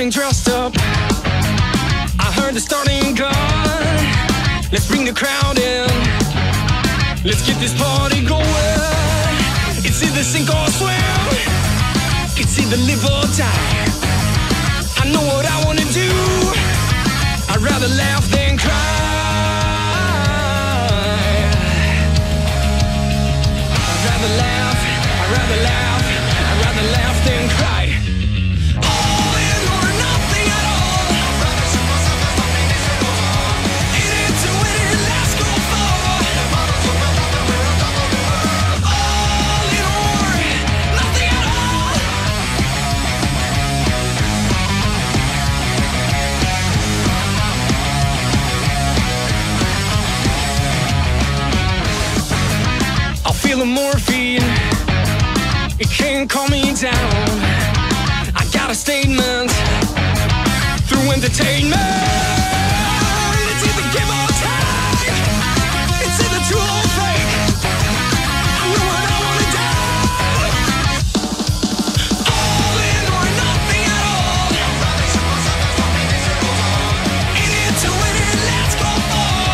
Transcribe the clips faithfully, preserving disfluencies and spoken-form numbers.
getting dressed up. I heard the starting gun. Let's bring the crowd in. Let's get this party going. It's either sink or swim. It's either live or die. I know what I wanna do. I'd rather laugh than cry. I'd rather laugh, I'd rather laugh, I'd rather laugh than cry. All in or nothing at all. In it to win it, let's go for. All in or nothing at all. I'll feel the morphine. It can't calm me down. I got a statement through entertainment. It's either give or take. It's either true or fake. I know what I wanna do. All in or nothing at all. In it to win it, let's go for.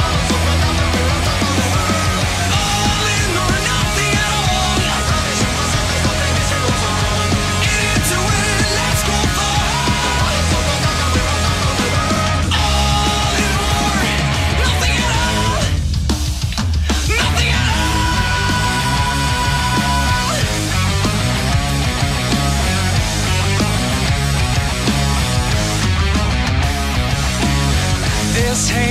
All in or nothing at all. In it to win it, let's go for. All in or nothing at all. Nothing at all. This